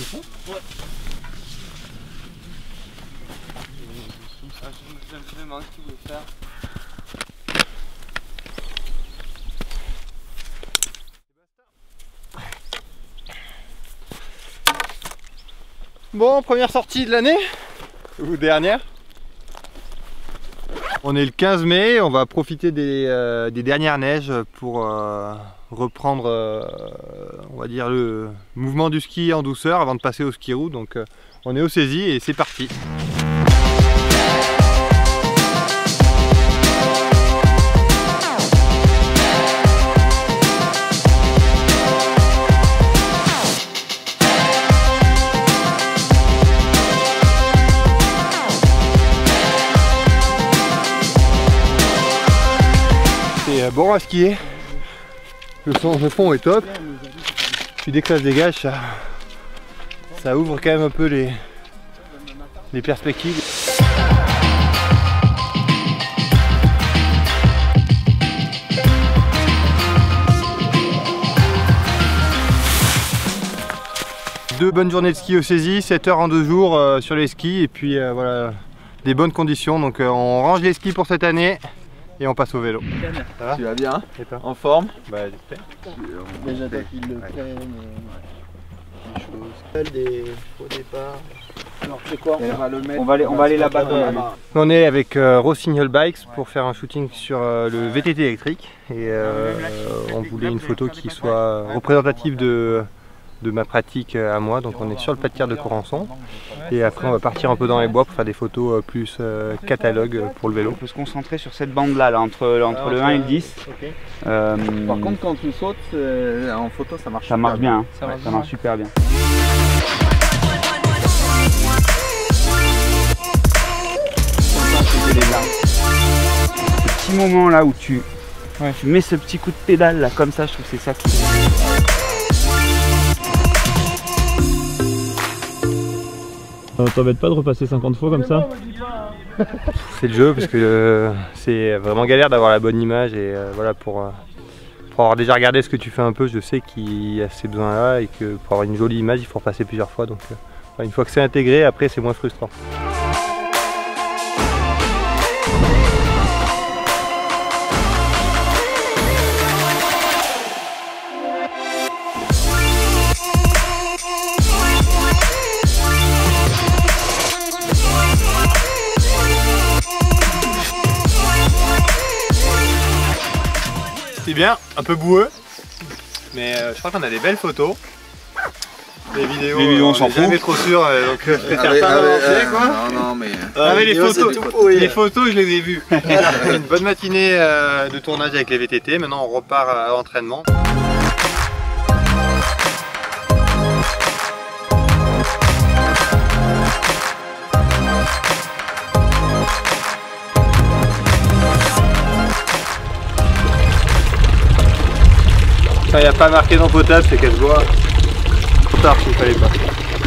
fond? Ouais. Je me demande ce qu'il voulait faire. Bon, première sortie de l'année, ou dernière. On est le 15 mai, on va profiter des dernières neiges pour reprendre on va dire le mouvement du ski en douceur avant de passer au ski roue. Donc on est au saisie et c'est parti. C'est bon à skier, le fond est top, puis dès que ça se dégage, ça ouvre quand même un peu les perspectives. Deux bonnes journées de ski au saisie, 7 heures en 2 jours sur les skis et puis voilà, des bonnes conditions, donc on range les skis pour cette année. Et on passe au vélo. Ça va? Tu vas bien? Et toi? En forme? Bah j'espère. Déjà qu'il le prenne, des choses. Des faux départs. Alors c'est quoi? On va aller là-bas. On est avec Rossignol Bikes pour faire un shooting sur le VTT électrique. Et on voulait une photo qui soit représentative de ma pratique à moi. Donc on est sur le pas de tir de Corançon. Et après on va partir un peu dans les bois pour faire des photos plus catalogue pour le vélo. On peut se concentrer sur cette bande là, entre le 1 et le 10. Okay. Par contre quand tu sautes en photo ça marche. Ça marche bien, hein. Ça marche super bien. Ce petit moment là où tu mets ce petit coup de pédale là comme ça, je trouve que c'est ça qui... T'embête pas de repasser 50 fois comme ça? C'est le jeu parce que c'est vraiment galère d'avoir la bonne image et voilà pour avoir déjà regardé ce que tu fais un peu, je sais qu'il y a ces besoins là et que pour avoir une jolie image il faut repasser plusieurs fois, donc une fois que c'est intégré après c'est moins frustrant. C'est bien, un peu boueux, mais je crois qu'on a des belles photos. Les vidéos on s'en fout. Jamais trop sûr, donc je préfère pas m'avancer quoi. Non mais... les photos je les ai vues. Une bonne matinée de tournage avec les VTT, maintenant on repart à l'entraînement. Quand il n'y a pas marqué non potable, c'est qu'elle se voit trop tard s'il fallait pas.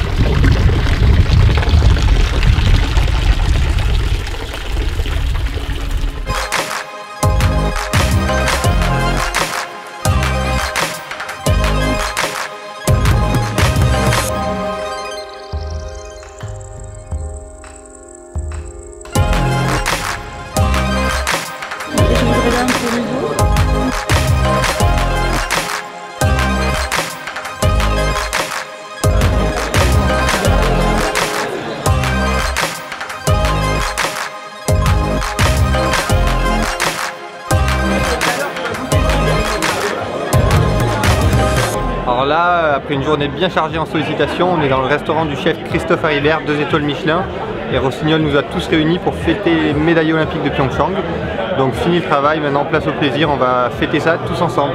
Alors là, après une journée bien chargée en sollicitations, on est dans le restaurant du chef Christophe Haribert, 2 étoiles Michelin. Et Rossignol nous a tous réunis pour fêter les médailles olympiques de Pyeongchang. Donc fini le travail, maintenant place au plaisir, on va fêter ça tous ensemble.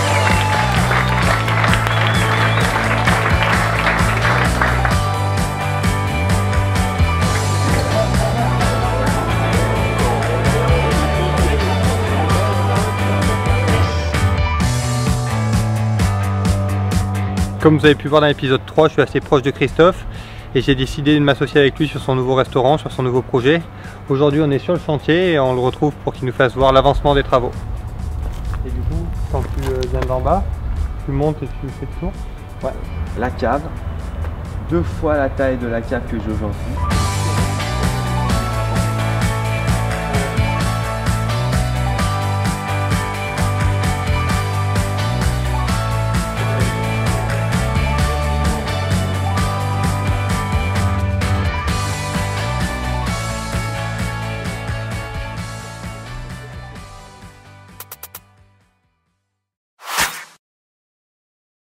Comme vous avez pu voir dans l'épisode 3, je suis assez proche de Christophe et j'ai décidé de m'associer avec lui sur son nouveau restaurant, sur son nouveau projet. Aujourd'hui on est sur le chantier et on le retrouve pour qu'il nous fasse voir l'avancement des travaux. Et du coup, quand tu viens d'en bas, tu montes et tu fais le tour. Ouais, la cave, 2 fois la taille de la cape que j'ai aujourd'hui.